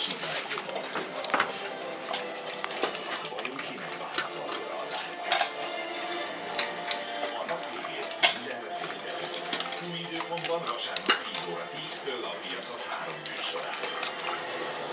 teljesít a legjobb autóval. Vajon kinek várható előre az árban? A nap végén mindenre fényderül. Új időpontban vasárnap 10 óra 10-től a Viaszat 3 műsorán.